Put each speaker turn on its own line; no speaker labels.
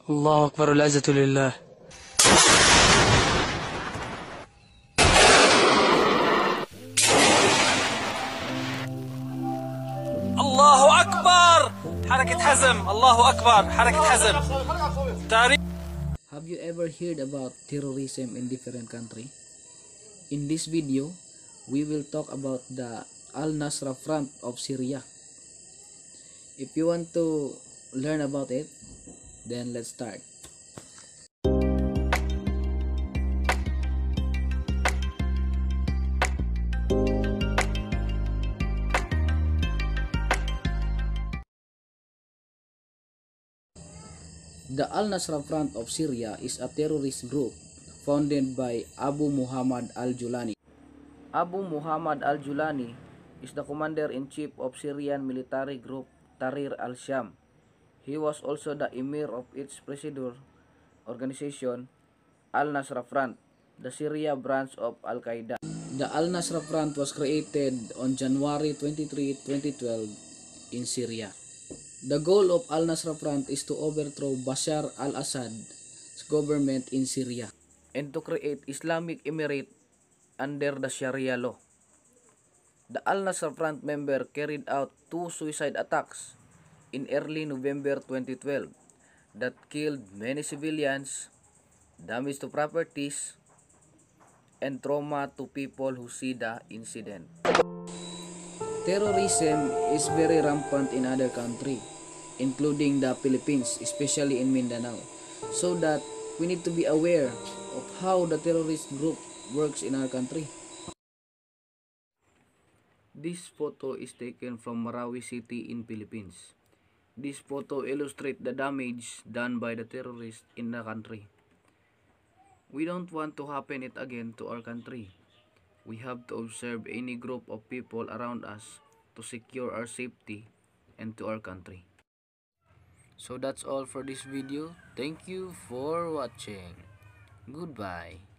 الله أكبر والعزة لله.
الله أكبر. حركة حزم. الله أكبر. حركة حزم. تاريخ.
Have you ever heard about terrorism in different country? In this video, we will talk about the Al-Nusra Front of Syria. If you want to learn about it, then let's start. The Al-Nusra Front of Syria is a terrorist group founded by Abu Muhammad al-Julani. Abu Muhammad al-Julani is the commander-in-chief of Syrian military group Tahrir al-Sham. He was also the emir of its predecessor organization, Al-Nusra Front, the Syria branch of Al-Qaeda. The Al-Nusra Front was created on January 23, 2012 in Syria. The goal of Al-Nusra Front is to overthrow Bashar al-Assad's government in Syria and to create Islamic Emirate under the Sharia law. The Al-Nusra Front member carried out 2 suicide attacks in early November 2012 that killed many civilians, damage to properties, and trauma to people who see the incident. Terrorism is very rampant in other countries, including the Philippines, especially in Mindanao, so that we need to be aware of how the terrorist group works in our country. This photo is taken from Marawi City in Philippines. This photo illustrates the damage done by the terrorists in the country. We don't want to happen it again to our country. We have to observe any group of people around us to secure our safety and to our country. So that's all for this video. Thank you for watching. Goodbye.